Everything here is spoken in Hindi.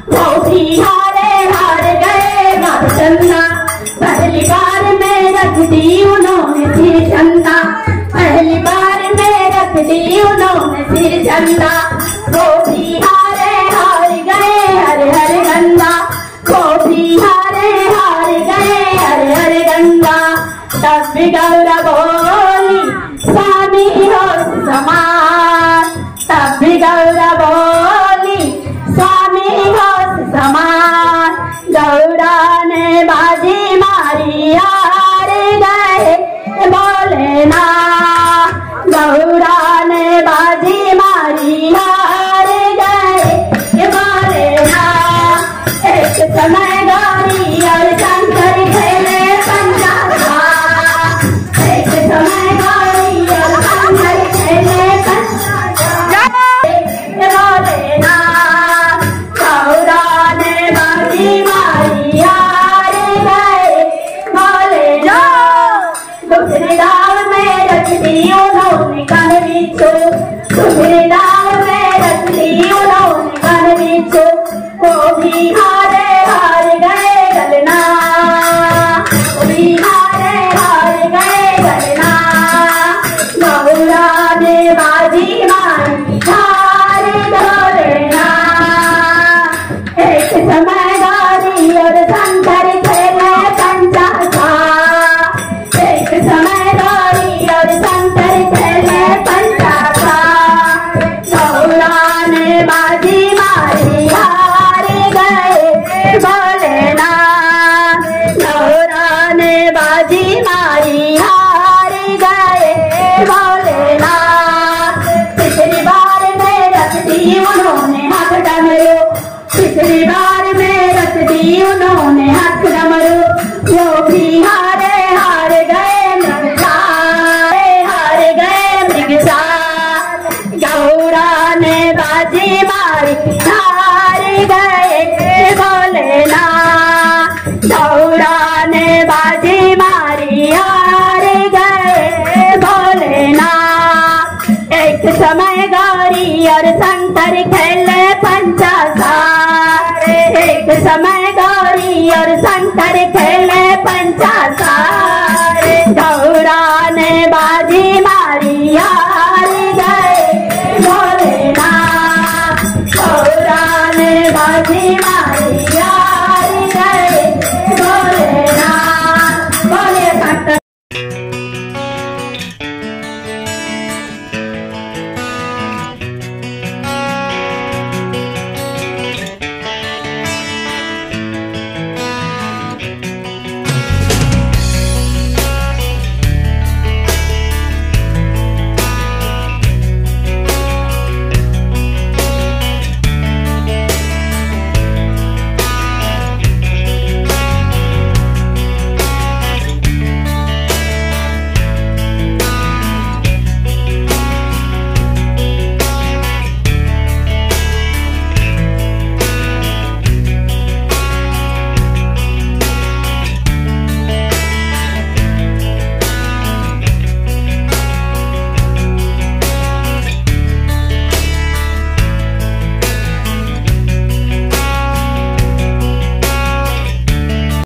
वो भी हारे हार गए बाबा चंदा। पहली बार में रख दी उन्होंने सिर चंदा, पहली बार में रख दी उन्होंने सिर चंदा। वो भी हारे हार गए हर हर गंगा, वो भी हारे हार गए हर हर गंगा। तब भी गौरा बोली स्वामी होश समान, तब भी गौरा बोली स्वामी होश समान। गौरा ने बाजी मारी हार गए बोले ना, गौरा ने बाजी मारी हार गए बोले ना। एक समय गौरी और शंकर खेले पंचासा, एक समय गौरी और शंकर खेले पंचासा बोले ना। गौरा ने बाजी मारी हार गए बोले ना। दूसरे दाव में रख दी उन्होंने कन बिच्छू, दूसरे दाव में रख दी उन्होंने कन बिच्छू। वो भी हारे हार गए गलना, वो भी हारे हार गए गलना। गौरा ने बाजी मारी हार गलना। एक समय गौरी और शंकर खेले पंचासा, एक समय गौरी और शंकर खेले पंचासा। गौरा ने बाजी मारी हार गए बोले ना, गौरा ने बाजी मारी हार गए बोले ना। पिछली बार में रख दी उन्होंने हाथ डमरू, पिछली बार में रख दी उन्होंने हाथ डमरू। वो भी हारे हार गए मृगसा, हार गए मृगसा। गौरा ने बाजी मारी हार गए बोले ना, गौरा ने बाजी मारी हार गए बोले ना। एक समय गौरी और शंकर खेले पंचासा, एक समय गौरी और शंकर खेले पंचासा। गौरा ने बाजी मारी हार गए बोले ना, गौरा ने बाजी मारी